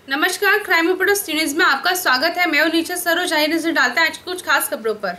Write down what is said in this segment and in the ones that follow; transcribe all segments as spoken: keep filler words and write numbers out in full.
नमस्कार, crime reporters news में आपका स्वागत है। मैं हूं नीचा सरोज। आइए नजर डालते हैं आज कुछ खास खबरों पर।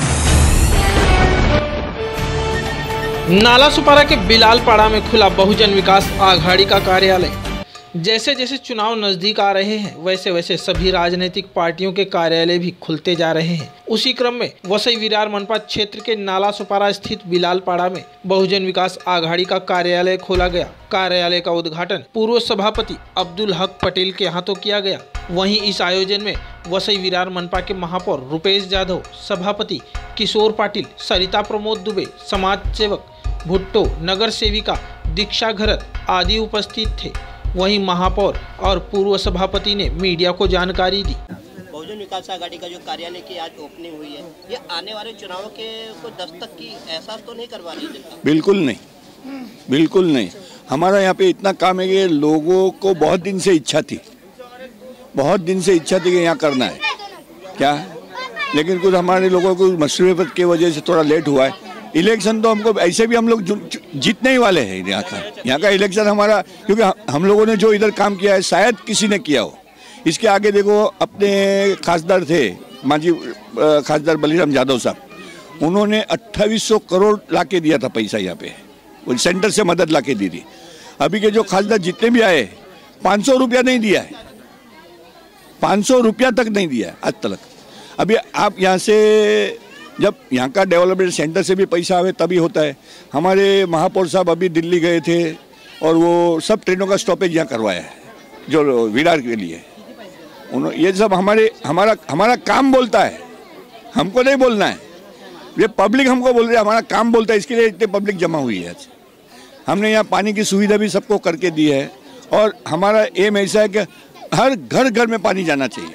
नालासोपारा के बिलालपाड़ा में खुला बहुजन विकास आघाड़ी का कार्यालय। जैसे जैसे चुनाव नजदीक आ रहे हैं वैसे वैसे सभी राजनीतिक पार्टियों के कार्यालय भी खुलते जा रहे हैं। उसी क्रम में वसई विरार मनपा क्षेत्र के नालासोपारा स्थित बिलालपाड़ा में बहुजन विकास आघाड़ी का कार्यालय खोला गया। कार्यालय का उद्घाटन पूर्व सभापति अब्दुल हक पटेल के हाथों किया गया। वहीं इस आयोजन में वसई विरार मनपा के महापौर रुपेश यादव, सभापति किशोर पाटिल, सरिता प्रमोद दुबे, समाज सेवक भुट्टो, नगर सेविका दीक्षा घरत आदि उपस्थित थे। वहीं महापौर और पूर्व सभापति ने मीडिया को जानकारी दी। बहुजन विकास आघाड़ी का जो कार्यालय की आज ओपनिंग हुई है, ये आने वाले चुनावों के को दस्तक की एहसास तो नहीं करवा रही है? बिल्कुल नहीं, बिल्कुल नहीं। हमारा यहाँ पे इतना काम है कि लोगों को बहुत दिन से इच्छा थी, बहुत दिन से इच्छा थी कि यहाँ करना है क्या, लेकिन कुछ हमारे लोगों को मशरूफियत की वजह से थोड़ा लेट हुआ है। इलेक्शन तो हमको ऐसे भी हम लोग जीतने ही वाले हैं। यहाँ का यहाँ का इलेक्शन हमारा, क्योंकि हम लोगों ने जो इधर काम किया है शायद किसी ने किया हो। इसके आगे देखो, अपने खासदार थे माजी खासदार बलिराम यादव साहब, उन्होंने अट्ठाईस सौ करोड़ ला के दिया था पैसा यहाँ पे, वो सेंटर से मदद ला के दी थी। अभी के जो खासदार जितने भी आए पाँच सौ रुपया नहीं दिया है, पाँच सौ रुपया तक नहीं दिया है आज तक। अभी आप यहाँ से जब यहाँ का डेवलपमेंट सेंटर से भी पैसा आवे तभी होता है। हमारे महापौर साहब अभी दिल्ली गए थे और वो सब ट्रेनों का स्टॉपेज यहाँ करवाया है जो विरार के लिए। उन्होंने ये सब हमारे हमारा हमारा काम बोलता है, हमको नहीं बोलना है, ये पब्लिक हमको बोल रही है, हमारा काम बोलता है। इसके लिए इतनी पब्लिक जमा हुई है आज। हमने यहाँ पानी की सुविधा भी सबको करके दी है और हमारा एम ऐसा है कि हर घर घर में पानी जाना चाहिए।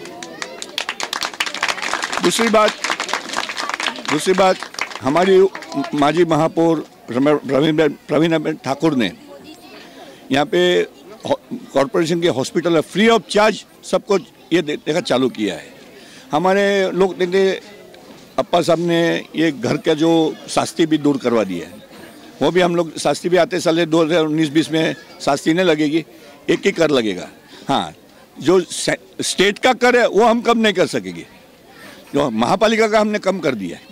दूसरी बात दूसरी बात हमारी माजी महापौर प्रवीण प्रवीण ठाकुर ने यहाँ पे कॉरपोरेशन के हॉस्पिटल में फ्री ऑफ चार्ज सबको ये देखा चालू किया है। हमारे लोग देखे अप्पा साहब ने ये घर का जो शास्ती भी दूर करवा दिया है, वो भी हम लोग शास्ती भी आते साल दो हज़ार उन्नीस बीस में शास्ती नहीं लगेगी, एक ही कर लगेगा। हाँ, जो स्टेट का कर है वो हम कम नहीं कर सकेंगे, जो महापालिका का हमने कम कर दिया है।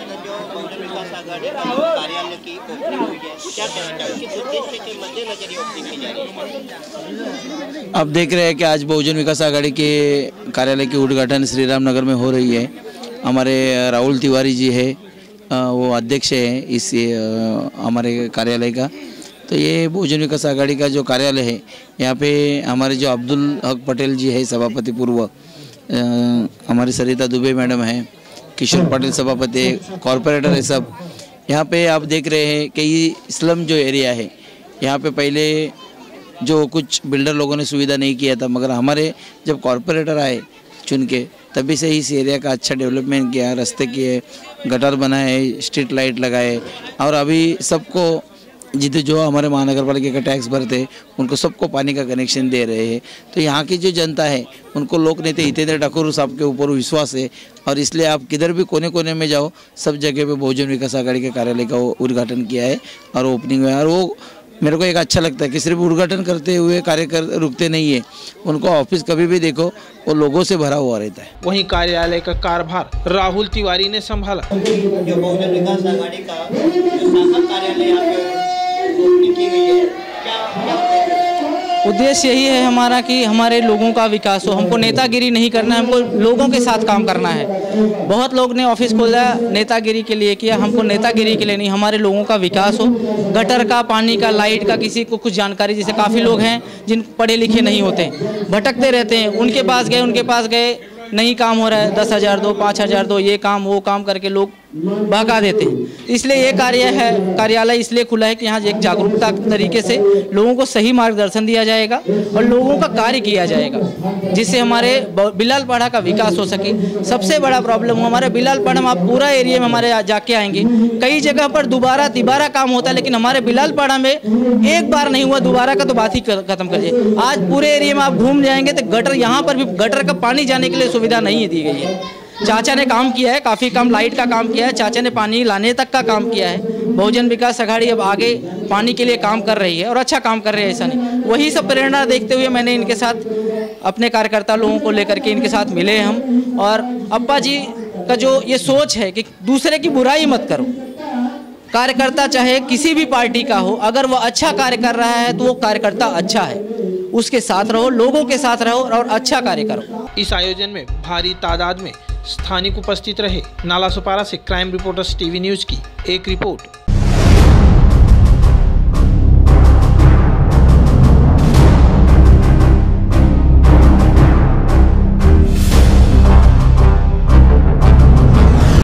कार्यालय की ओपनिंग हुई है, क्या कहना चाहिए, किस उद्देश्य के मद्देनजर ओपनिंग की जा रही है? आप देख रहे हैं कि आज बहुजन विकास आघाड़ी के कार्यालय की उद्घाटन श्री राम नगर में हो रही है। हमारे राहुल तिवारी जी है, वो अध्यक्ष है इस हमारे कार्यालय का। तो ये बहुजन विकास आघाड़ी का जो कार्यालय है, यहाँ पे हमारे जो अब्दुल हक पटेल जी है सभापति पूर्व, हमारी सरिता दुबे मैडम है, किशोर पाटिल सभापति, कॉरपोरेटर है सब। यहाँ पे आप देख रहे हैं कि ये स्लम जो एरिया है, यहाँ पे पहले जो कुछ बिल्डर लोगों ने सुविधा नहीं किया था, मगर हमारे जब कॉरपोरेटर आए चुन के तभी से इस एरिया का अच्छा डेवलपमेंट किया, रास्ते किए, गटर बनाए, स्ट्रीट लाइट लगाए और अभी सबको जितने जो हमारे महानगर पालिका का टैक्स भरते उनको सबको पानी का कनेक्शन दे रहे हैं। तो यहाँ की जो जनता है उनको लोक नेता हितेंद्र ठाकुर साहब के ऊपर विश्वास है और इसलिए आप किधर भी कोने कोने में जाओ सब जगह पे बहुजन विकास आघाड़ी के कार्यालय का उद्घाटन किया है और ओपनिंग हुआ है। और वो मेरे को एक अच्छा लगता है कि सिर्फ उद्घाटन करते हुए कार्य कर रुकते नहीं है, उनको ऑफिस कभी भी देखो वो लोगों से भरा हुआ रहता है। वहीं कार्यालय का कार्यभार राहुल तिवारी ने संभाला। जो बहुजन विकास आघाड़ी का शासन कार्यालय यहाँ पे ओपनिंग की गई है, क्या उद्देश्य यही है हमारा कि हमारे लोगों का विकास हो। हमको नेतागिरी नहीं करना है, हमको लोगों के साथ काम करना है। बहुत लोग ने ऑफिस खोला नेतागिरी के लिए किया, हमको नेतागिरी के लिए नहीं, हमारे लोगों का विकास हो। गटर का, पानी का, लाइट का किसी को कुछ जानकारी, जैसे काफ़ी लोग हैं जिन पढ़े लिखे नहीं होते, भटकते रहते हैं, उनके पास गए उनके पास गए नहीं काम हो रहा है, दस हज़ार दो, पाँच हज़ार दो, ये काम वो काम करके लोग भगा देते हैं। इसलिए ये कार्य है कार्यालय इसलिए खुला है कि यहाँ एक जागरूकता तरीके से लोगों को सही मार्गदर्शन दिया जाएगा और लोगों का कार्य किया जाएगा, जिससे हमारे बिलालपाड़ा का विकास हो सके। सबसे बड़ा प्रॉब्लम हमारे बिलालपाड़ा में, आप पूरा एरिया में हमारे जाके आएंगे, कई जगह पर दोबारा तिबारा काम होता है, लेकिन हमारे बिलालपाड़ा में एक बार नहीं हुआ, दोबारा का तो बात ही खत्म करिए। आज पूरे एरिया में आप घूम जाएंगे तो गटर, यहाँ पर भी गटर का पानी जाने के लिए सुविधा नहीं दी गई है। चाचा ने काम किया है, काफ़ी काम लाइट का काम किया है, चाचा ने पानी लाने तक का काम किया है। बहुजन विकास आघाड़ी अब आगे पानी के लिए काम कर रही है और अच्छा काम कर रही है, ऐसा नहीं। वही सब प्रेरणा देखते हुए मैंने इनके साथ अपने कार्यकर्ता लोगों को लेकर के इनके साथ मिले हम। और अप्पा जी का जो ये सोच है कि दूसरे की बुराई मत करो, कार्यकर्ता चाहे किसी भी पार्टी का हो, अगर वो अच्छा कार्य कर रहा है तो वो कार्यकर्ता अच्छा है, उसके साथ रहो, लोगों के साथ रहो और अच्छा कार्य करो। इस आयोजन में भारी तादाद में स्थानिक उपस्थित रहे। नाला सुपारा से क्राइम रिपोर्टर्स टीवी न्यूज की एक रिपोर्ट।